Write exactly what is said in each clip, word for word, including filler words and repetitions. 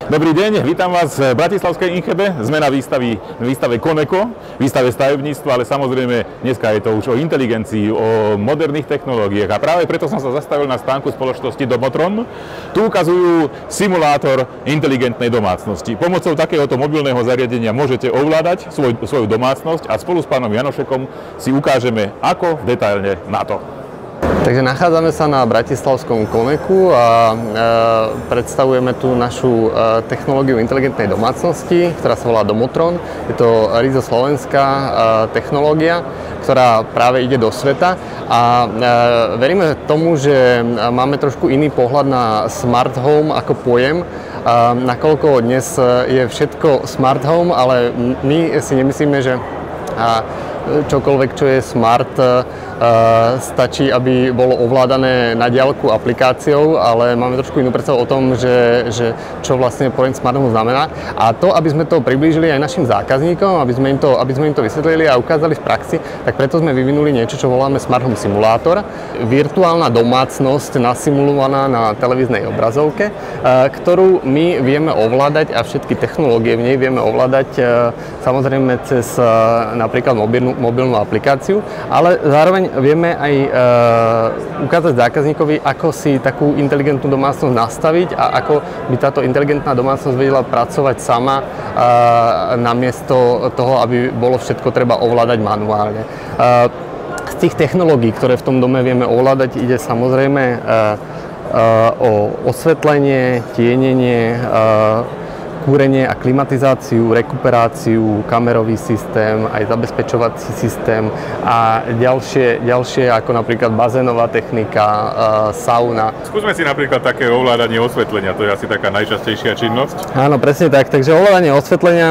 Dobrý deň, vítam vás v Bratislavskej Inchebe. Sme na výstavi, výstave Koneko, výstave stavebníctva, ale samozrejme dneska je to už o inteligencii, o moderných technológiách. A práve preto som sa zastavil na stánku spoločnosti Domotron. Tu ukazujú simulátor inteligentnej domácnosti. Pomocou takéhoto mobilného zariadenia môžete ovládať svoj, svoju domácnosť a spolu s pánom Janošekom si ukážeme, ako detailne na to. Takže nachádzame sa na bratislavskom Koneku a e, predstavujeme tu našu e, technológiu inteligentnej domácnosti, ktorá sa volá Domotron. Je to ryzo slovenská e, technológia, ktorá práve ide do sveta a e, veríme tomu, že máme trošku iný pohľad na smart home ako pojem, e, nakoľko dnes je všetko smart home, ale my si nemyslíme, že a, čokoľvek, čo je smart, Uh, stačí, aby bolo ovládané na diaľku aplikáciou, ale máme trošku inú predstavu o tom, že, že čo vlastne pojem smart home znamená. A to, aby sme to priblížili aj našim zákazníkom, aby sme im to, aby sme im to vysvetlili a ukázali v praxi, tak preto sme vyvinuli niečo, čo voláme Smart Home Simulátor. Virtuálna domácnosť nasimulovaná na televíznej obrazovke, uh, ktorú my vieme ovládať a všetky technológie v nej vieme ovládať uh, samozrejme cez uh, napríklad mobilnú, mobilnú aplikáciu, ale zároveň vieme aj e, ukázať zákazníkovi, ako si takú inteligentnú domácnosť nastaviť a ako by táto inteligentná domácnosť vedela pracovať sama e, namiesto toho, aby bolo všetko treba ovládať manuálne. E, z tých technológií, ktoré v tom dome vieme ovládať, ide samozrejme e, e, o osvetlenie, tienenie, e, kúrenie a klimatizáciu, rekuperáciu, kamerový systém, aj zabezpečovací systém a ďalšie, ďalšie ako napríklad bazénová technika, sauna. Skúsme si napríklad také ovládanie osvetlenia, to je asi taká najčastejšia činnosť. Áno, presne tak, takže ovládanie osvetlenia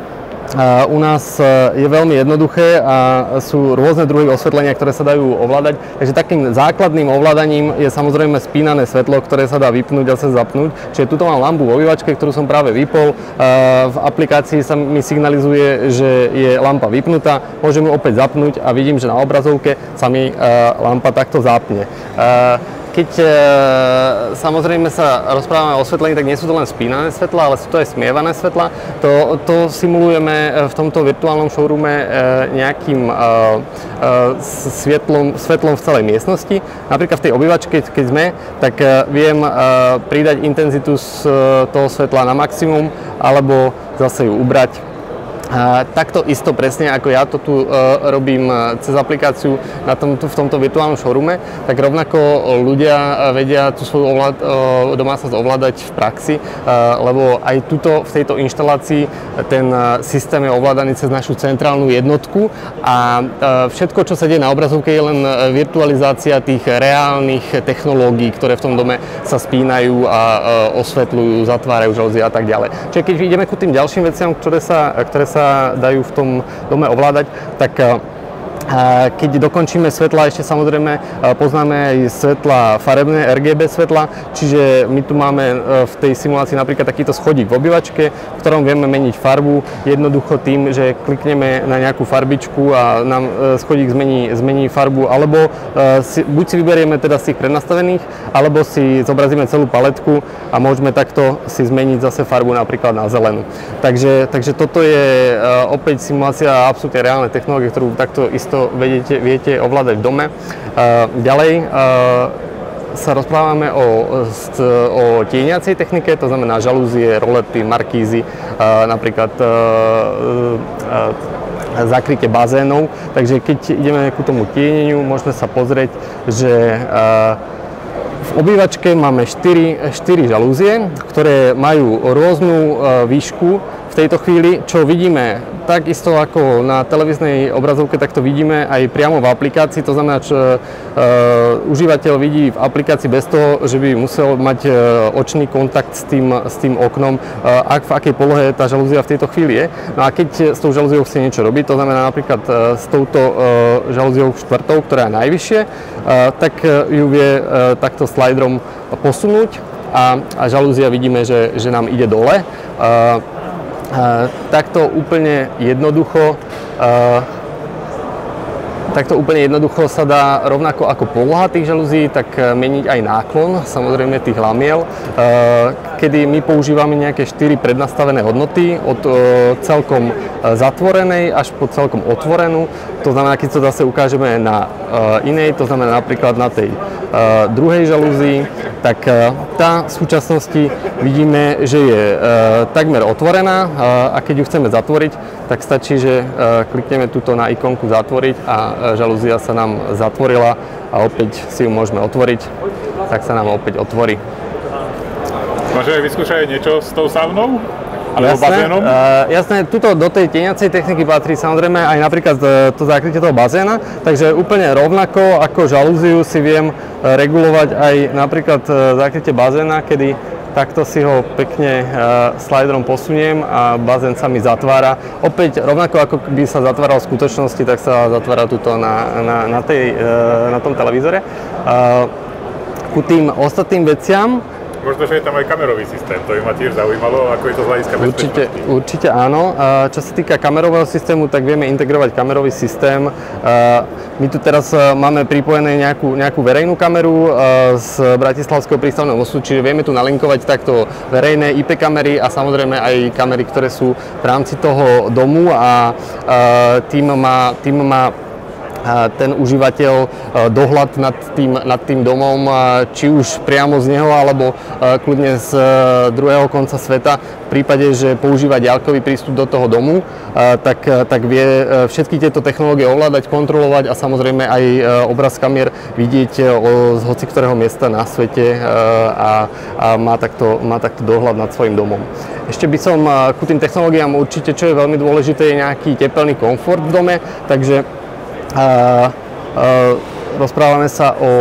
u nás je veľmi jednoduché a sú rôzne druhy osvetlenia, ktoré sa dajú ovládať. Takže takým základným ovládaním je samozrejme spínané svetlo, ktoré sa dá vypnúť a sa zapnúť. Čiže tuto mám lampu vo obývačke, ktorú som práve vypol. V aplikácii sa mi signalizuje, že je lampa vypnutá. Môžem ju opäť zapnúť a vidím, že na obrazovke sa mi lampa takto zapne. Keď e, samozrejme sa rozprávame o osvetlení, tak nie sú to len spínané svetla, ale sú to aj smievané svetla. To, to simulujeme v tomto virtuálnom showroome e, nejakým e, e, svetlom, svetlom v celej miestnosti. Napríklad v tej obývačke, keď sme, tak e, viem e, pridať intenzitu z e, toho svetla na maximum, alebo zase ju ubrať. A takto isto presne, ako ja to tu e, robím cez aplikáciu na tomto, v tomto virtuálnom showroome, tak rovnako ľudia vedia tú svoju ovlád, e, domácnosť ovládať v praxi, e, lebo aj tuto v tejto inštalácii ten systém je ovládaný cez našu centrálnu jednotku a e, všetko, čo sa deje na obrazovke, je len virtualizácia tých reálnych technológií, ktoré v tom dome sa spínajú a e, osvetľujú, zatvárajú žalúzie a tak ďalej. Čiže keď ideme ku tým ďalším veciam, ktoré sa, ktoré sa dajú v tom dome ovládať, tak keď dokončíme svetla, ešte samozrejme poznáme aj svetla farebné, er gé bé svetla, čiže my tu máme v tej simulácii napríklad takýto schodík v obývačke, v ktorom vieme meniť farbu jednoducho tým, že klikneme na nejakú farbičku a nám schodík zmení, zmení farbu, alebo si, buď si vyberieme teda z tých prednastavených, alebo si zobrazíme celú paletku a môžeme takto si zmeniť zase farbu napríklad na zelenú. Takže, takže toto je opäť simulácia absolútne reálnej technológie, ktorú takto isto Vedete, viete ovládať v dome. Ďalej sa rozprávame o, o tieniacej technike, to znamená žalúzie, rolety, markízy, napríklad zakrytie bazénov. Takže keď ideme ku tomu tieneniu, môžeme sa pozrieť, že v obývačke máme štyri žalúzie, ktoré majú rôznu výšku. V tejto chvíli, čo vidíme, takisto ako na televíznej obrazovke, tak to vidíme aj priamo v aplikácii. To znamená, že e, užívateľ vidí v aplikácii bez toho, že by musel mať e, očný kontakt s tým, s tým oknom, e, ak v akej polohe tá žalúzia v tejto chvíli je. No a keď s tou žalúziou chce niečo robiť, to znamená napríklad e, s touto e, žalúziou štvrtou, ktorá je najvyššie, e, tak ju vie e, takto slajderom posunúť a, a žalúzia vidíme, že, že nám ide dole. E, Uh, takto úplne jednoducho uh, takto úplne jednoducho sa dá rovnako ako poloha tých žalúzií, tak meniť aj náklon, samozrejme tých lamiel, kedy my používame nejaké štyri prednastavené hodnoty od celkom zatvorenej až po celkom otvorenú. To znamená, keď to zase ukážeme na inej, to znamená napríklad na tej druhej žalúzii, tak tá v súčasnosti vidíme, že je takmer otvorená a keď ju chceme zatvoriť, tak stačí, že klikneme tuto na ikonku zatvoriť a žalúzia sa nám zatvorila a opäť si ju môžeme otvoriť, tak sa nám opäť otvorí. Môžeme vyskúšať niečo s tou saunou? Alebo jasné, bazénom? Uh, jasné, tuto do tej tieňacej techniky patrí samozrejme aj napríklad to zakrytie toho bazéna, takže úplne rovnako ako žalúziu si viem regulovať aj napríklad zakrytie bazéna, kedy takto si ho pekne uh, sliderom posuniem a bazén sa mi zatvára. Opäť rovnako ako by sa zatváral v skutočnosti, tak sa zatvára tuto na, na, na, tej, uh, na tom televízore. Uh, ku tým ostatným veciam, možno, že je tam aj kamerový systém, to by ma tiež zaujímalo, ako je to z hľadiska bezpečnosti. Určite, určite áno. Čo sa týka kamerového systému, tak vieme integrovať kamerový systém. My tu teraz máme pripojené nejakú, nejakú verejnú kameru z Bratislavského prístavného mostu, čiže vieme tu nalinkovať takto verejné í pé kamery a samozrejme aj kamery, ktoré sú v rámci toho domu a tým má, tým má ten užívateľ dohľad nad tým, nad tým domom, či už priamo z neho, alebo kľudne z druhého konca sveta. V prípade, že používa ďalkový prístup do toho domu, tak, tak vie všetky tieto technológie ovládať, kontrolovať a samozrejme aj obraz kamier vidieť z hoci ktorého miesta na svete a, a má, takto, má takto dohľad nad svojim domom. Ešte by som ku tým technológiám určite, čo je veľmi dôležité, je nejaký tepelný komfort v dome, takže Uh, uh, rozprávame sa o, o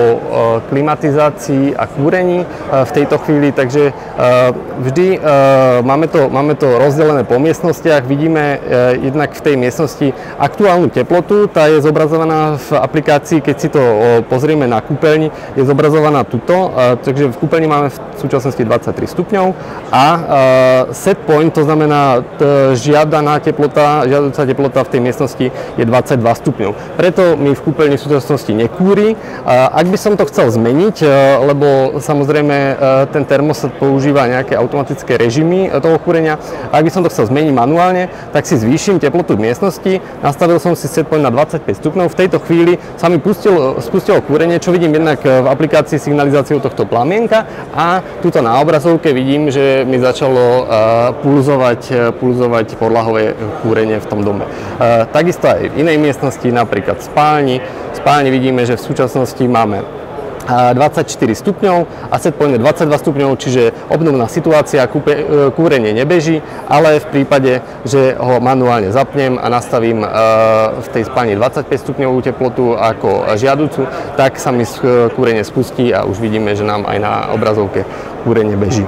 klimatizácii a kúrení uh, v tejto chvíli, takže uh, vždy uh, máme, to, máme to rozdelené po miestnostiach, vidíme uh, jednak v tej miestnosti aktuálnu teplotu, tá je zobrazovaná v aplikácii, keď si to uh, pozrieme na kúpeľni, je zobrazovaná tuto, uh, takže v kúpeľni máme v súčasnosti dvadsaťtri stupňov a uh, set point, to znamená t- žiadaná teplota, žiaduca teplota v tej miestnosti je dvadsaťdva stupňov. Preto my v kúpeľni v súčasnosti nekúri. Ak by som to chcel zmeniť, lebo samozrejme ten termostat používa nejaké automatické režimy toho kúrenia, ak by som to chcel zmeniť manuálne, tak si zvýšim teplotu v miestnosti, nastavil som si set point na dvadsaťpäť stupňov, v tejto chvíli sa mi pustil, spustilo kúrenie, čo vidím jednak v aplikácii signalizáciou tohto plamienka a tuto na obrazovke vidím, že mi začalo pulzovať, pulzovať podlahové kúrenie v tom dome. Takisto aj v inej miestnosti, napríklad v spálni. V spálni vidíme, že v súčasnosti máme dvadsaťštyri stupňov a set point je dvadsaťdva stupňov, čiže obdobná situácia, kúpe, kúrenie nebeží, ale v prípade, že ho manuálne zapnem a nastavím v tej spálni dvadsaťpäť stupňovú teplotu ako žiaducu, tak sa mi kúrenie spustí a už vidíme, že nám aj na obrazovke kúrenie beží.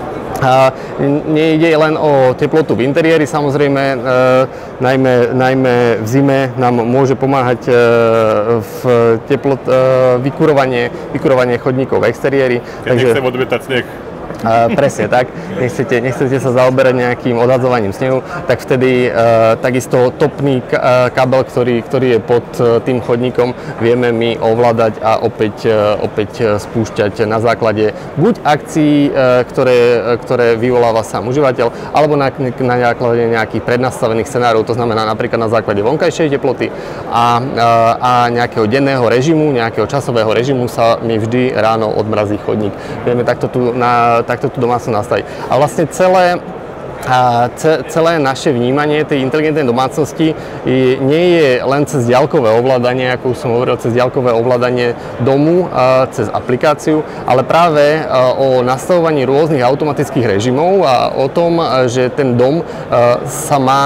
A nejde len o teplotu v interiéri, samozrejme, e, najmä, najmä v zime nám môže pomáhať e, v teplot, e, vykurovanie, vykurovanie chodníkov v exteriéri. Keď takže nechcem odmietať sneh. Uh, presne tak, nechcete, nechcete sa zaoberať nejakým odhadzovaním snehu, tak vtedy uh, takisto topný k- uh, kabel, ktorý, ktorý je pod uh, tým chodníkom, vieme my ovládať a opäť, uh, opäť spúšťať na základe buď akcií, uh, ktoré, uh, ktoré vyvoláva sám užívateľ, alebo na, na základe nejakých prednastavených scenárov, to znamená napríklad na základe vonkajšej teploty a, uh, a nejakého denného režimu, nejakého časového režimu sa mi vždy ráno odmrazí chodník. Vieme takto tu na takto tu domácnosť nastaviť. A vlastne celé, a celé naše vnímanie tej inteligentnej domácnosti nie je len cez diaľkové ovládanie, ako už som hovoril, cez diaľkové ovládanie domu, cez aplikáciu, ale práve o nastavovaní rôznych automatických režimov a o tom, že ten dom sa má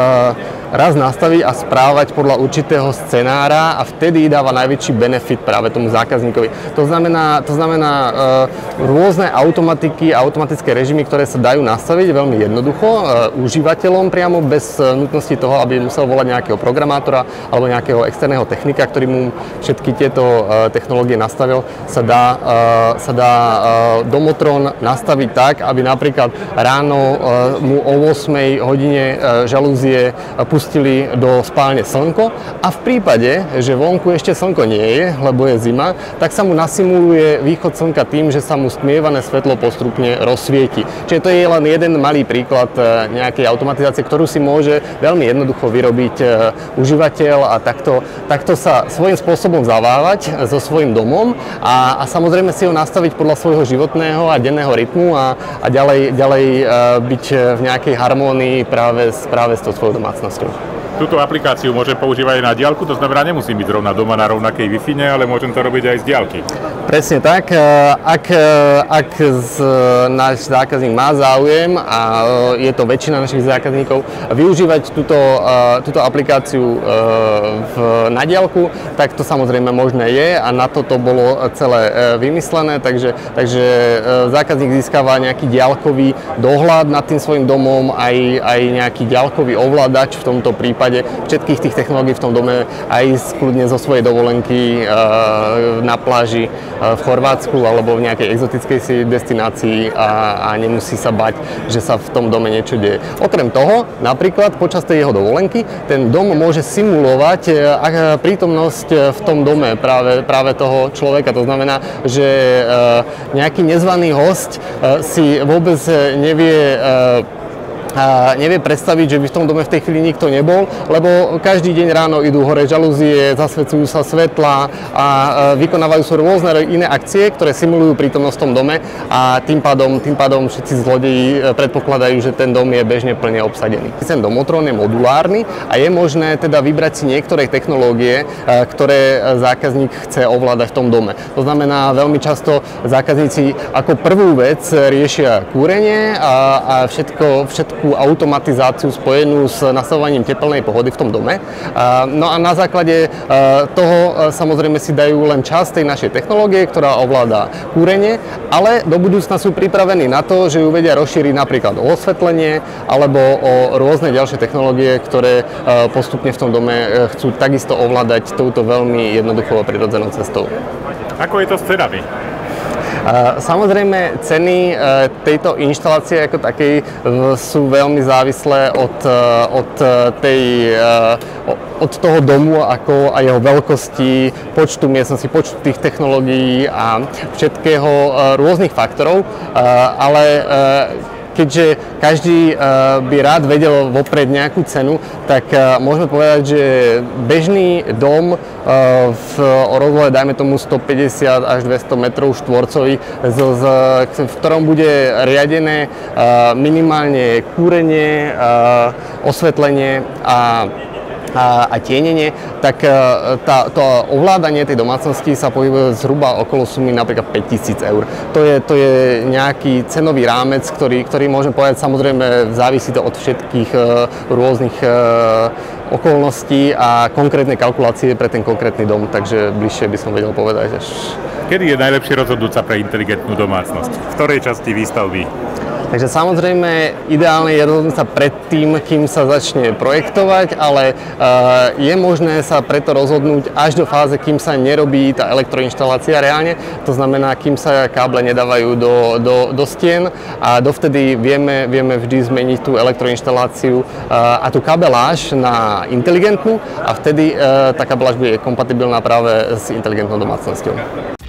raz nastaviť a správať podľa určitého scenára a vtedy dáva najväčší benefit práve tomu zákazníkovi. To znamená, to znamená e, rôzne automatiky a automatické režimy, ktoré sa dajú nastaviť veľmi jednoducho e, užívateľom priamo bez nutnosti toho, aby musel volať nejakého programátora alebo nejakého externého technika, ktorý mu všetky tieto e, technológie nastavil, sa dá, e, sa dá e, Domotron nastaviť tak, aby napríklad ráno e, mu o ôsmej hodine e, žalúzie pustil pustili do spálne slnko a v prípade, že vonku ešte slnko nie je, lebo je zima, tak sa mu nasimuluje východ slnka tým, že sa mu stmievané svetlo postupne rozsvieti. Čiže to je len jeden malý príklad nejakej automatizácie, ktorú si môže veľmi jednoducho vyrobiť užívateľ a takto, takto sa svojím spôsobom zavávať so svojím domom a, a samozrejme si ho nastaviť podľa svojho životného a denného rytmu a, a ďalej, ďalej byť v nejakej harmónii práve, práve s tou svojou domácnosťou. Túto aplikáciu môžem používať aj na diaľku, to znamená, nemusím byť zrovna doma na rovnakej Wi-Fi, ale môžem to robiť aj z diaľky. Presne tak. Ak, ak z, náš zákazník má záujem a je to väčšina našich zákazníkov využívať túto, túto aplikáciu v, na diaľku, tak to samozrejme možné je a na to to bolo celé vymyslené, takže, takže zákazník získava nejaký diaľkový dohľad nad tým svojim domom, aj, aj nejaký diaľkový ovládač v tomto prípade všetkých tých technológií v tom dome aj kľudne zo svojej dovolenky na pláži v Chorvátsku alebo v nejakej exotickej destinácii a, a nemusí sa bať, že sa v tom dome niečo deje. Okrem toho, napríklad počas tej jeho dovolenky, ten dom môže simulovať prítomnosť v tom dome práve, práve toho človeka. To znamená, že nejaký nezvaný hosť si vôbec nevie a nevie predstaviť, že by v tom dome v tej chvíli nikto nebol, lebo každý deň ráno idú hore žalúzie, zasvecujú sa svetla a vykonávajú sa rôzne iné akcie, ktoré simulujú prítomnosť v tom dome a tým pádom, tým pádom všetci zlodeji predpokladajú, že ten dom je bežne plne obsadený. Ten domotrón je modulárny a je možné teda vybrať si niektoré technológie, ktoré zákazník chce ovládať v tom dome. To znamená, veľmi často zákazníci ako prvú vec riešia kúrenie a, a všetko, všetko automatizáciu spojenú s nastavovaním tepelnej pohody v tom dome. No a na základe toho samozrejme si dajú len časť tej našej technológie, ktorá ovláda kúrenie, ale do budúcna sú pripravení na to, že ju vedia rozšíriť napríklad o osvetlenie alebo o rôzne ďalšie technológie, ktoré postupne v tom dome chcú takisto ovládať touto veľmi jednoduchou a prirodzenou cestou. Ako je to s cenami? Samozrejme, ceny tejto inštalácie ako takej sú veľmi závislé od, od, tej, od toho domu ako a jeho veľkosti, počtu miestností, počtu tých technológií a všetkého rôznych faktorov, ale keďže každý by rád vedel vopred nejakú cenu, tak môžeme povedať, že bežný dom v rozlohe, dajme tomu stopäťdesiat až dvesto metrov štvorcových, v ktorom bude riadené minimálne kúrenie, osvetlenie a A, a tienenie, tak tá, to ovládanie tej domácnosti sa pohybuje zhruba okolo sumy napríklad päťtisíc eur. To je, to je nejaký cenový rámec, ktorý, ktorý môžem povedať, samozrejme závisí to od všetkých uh, rôznych uh, okolností a konkrétnej kalkulácie pre ten konkrétny dom, takže bližšie by som vedel povedať až... Kedy je najlepšie rozhodnúť sa pre inteligentnú domácnosť? V ktorej časti výstavby? Takže samozrejme ideálne je rozhodnúť sa pred tým, kým sa začne projektovať, ale uh, je možné sa preto rozhodnúť až do fáze, kým sa nerobí tá elektroinštalácia reálne. To znamená, kým sa káble nedávajú do, do, do stien a dovtedy vieme, vieme vždy zmeniť tú elektroinštaláciu uh, a tú kabeláž na inteligentnú a vtedy uh, tá kabeláž bude kompatibilná práve s inteligentnou domácnosťou.